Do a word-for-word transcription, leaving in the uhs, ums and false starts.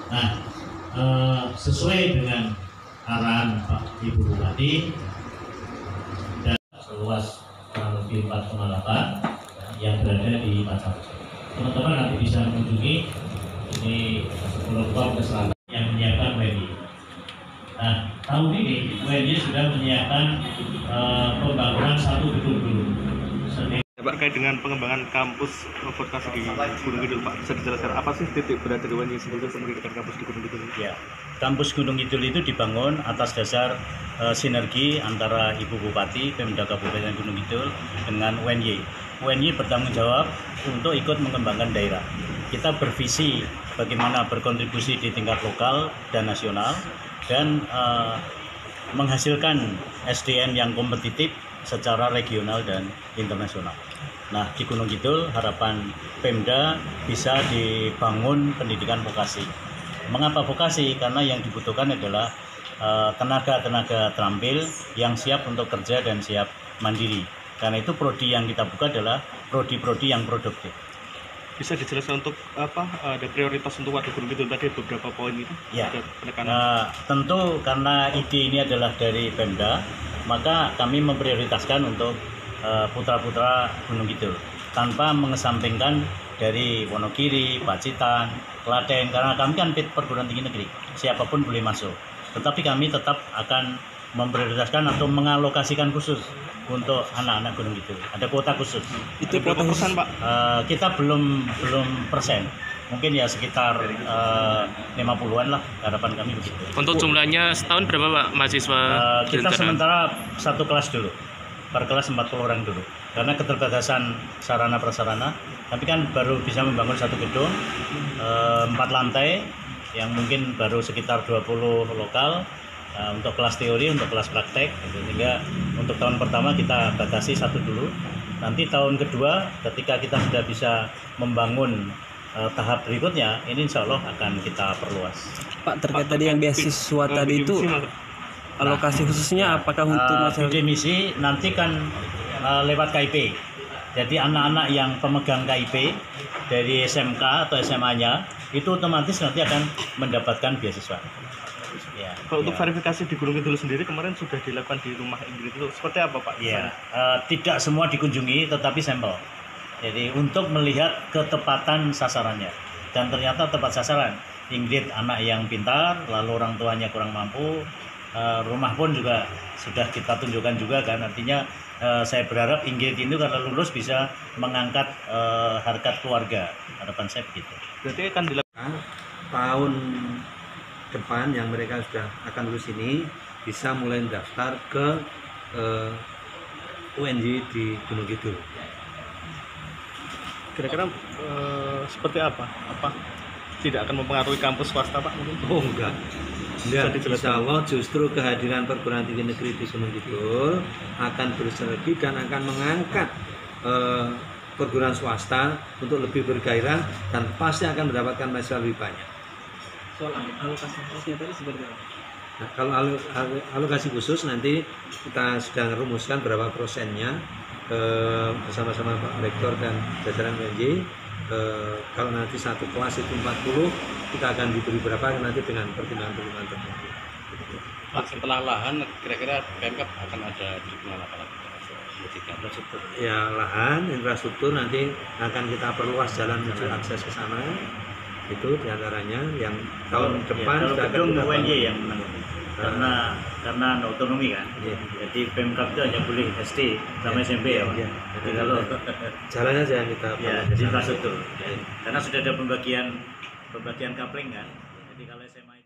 Nah, eh, sesuai dengan arahan Pak Ibu Bupati dan seluas kurang lebih empat koma delapan yang berada di Pacang. Teman-teman nanti bisa mengunjungi ini Pulau ke selatan yang menyiapkan W N Y. Nah, tahun ini W N Y sudah menyiapkan uh, pembangunan satu gedung dulu. Pak, terkait dengan pengembangan kampus vokasi di Gunung Kidul, Pak, bisa dijelaskan apa sih titik berat dari W N Y sendiri untuk mendirikan kampus di Gunung Kidul? Ya, kampus Gunung Kidul itu dibangun atas dasar uh, sinergi antara Ibu Bupati, Pemda Kabupaten Gunung Kidul dengan W N Y. W N Y bertanggung jawab untuk ikut mengembangkan daerah. Kita bervisi bagaimana berkontribusi di tingkat lokal dan nasional dan uh, menghasilkan S D M yang kompetitif secara regional dan internasional. Nah, di Gunung Kidul harapan Pemda bisa dibangun pendidikan vokasi. Mengapa vokasi? Karena yang dibutuhkan adalah tenaga-tenaga uh, terampil yang siap untuk kerja dan siap mandiri. Karena itu prodi yang kita buka adalah prodi-prodi yang produktif. Bisa dijelaskan untuk apa ada prioritas untuk Waduk Gunung Kidul tadi beberapa poin itu? Ya, ada penekanan. Uh, tentu karena ide ini adalah dari Pemda, maka kami memprioritaskan untuk uh, putra-putra Gunung Kidul tanpa mengesampingkan dari Wonogiri, Pacitan, Klaten, karena kami kan perguruan tinggi negeri, siapapun boleh masuk. Tetapi kami tetap akan memprioritaskan atau mengalokasikan khusus untuk anak-anak Gunung Kidul. Ada kuota khusus. Itu berapa persen, Pak? Uh, kita belum belum persen. Mungkin ya sekitar uh, lima puluhan lah, harapan kami begitu. Untuk jumlahnya setahun berapa, Pak, mahasiswa? Uh, kita sementara satu kelas dulu, per kelas empat puluh orang dulu. Karena keterbatasan sarana prasarana, tapi kan baru bisa membangun satu gedung empat uh, lantai yang mungkin baru sekitar dua puluh lokal. Uh, untuk kelas teori, untuk kelas praktek, gitu. Sehingga untuk tahun pertama kita batasi satu dulu. Nanti tahun kedua, ketika kita sudah bisa membangun uh, tahap berikutnya, ini insya Allah akan kita perluas. Pak, terkait Pak, tadi yang beasiswa uh, tadi itu alokasi nah, khususnya apakah untuk uh, masyarakat? Bidik misi nanti kan uh, lewat K I P. Jadi anak-anak yang pemegang K I P dari S M K atau S M A-nya itu otomatis nanti akan mendapatkan beasiswa. Ya, Kalau ya. Untuk verifikasi di Gunung Kidul sendiri kemarin sudah dilakukan di rumah Ingrid itu seperti apa, Pak? Ya, uh, tidak semua dikunjungi, tetapi sampel. Jadi untuk melihat ketepatan sasarannya, dan ternyata tepat sasaran. Ingrid anak yang pintar, lalu orang tuanya kurang mampu. Uh, rumah pun juga sudah kita tunjukkan juga kan, artinya uh, saya berharap Ingrid itu kalau lulus bisa mengangkat uh, harkat keluarga. Harapan saya begitu. Berarti akan dilakukan tahun depan yang mereka sudah akan lulus ini bisa mulai daftar ke uh, U N Y di Gunung Kidul. Kira-kira uh, seperti apa? Apa tidak akan mempengaruhi kampus swasta, Pak? Mungkin? Oh enggak. Enggak, insya Allah justru kehadiran perguruan tinggi negeri di Gunung Kidul akan bersinergi dan akan mengangkat uh, perguruan swasta untuk lebih bergairah dan pasti akan mendapatkan mahasiswa lebih banyak. Soal alokasi khususnya tadi seperti apa? Nah, kalau alokasi khusus nanti kita sudah merumuskan berapa persennya eh, bersama-sama Pak Rektor dan jajaran U N Y. Eh, kalau nanti satu kelas itu empat puluh, kita akan diberi berapa nanti dengan pertimbangan-pertimbangan tertentu. Pak, setelah lahan kira-kira Pemkab akan ada dukungan apa lagi? Infrastruktur. Ya, lahan, infrastruktur nanti akan kita perluas jalan menuju akses ke sana. Itu diantaranya yang tahun depan ya, sudah gedung akan U N Y yang menanggung karena karena otonomi kan, ya. Jadi Pemkab itu hanya boleh S D sama ya. S M P ya, Pak. Ya. Jadi kalau jalannya saja kita ya, jadi infrastruktur ya. Karena sudah ada pembagian pembagian kapling kan, jadi kalau S M A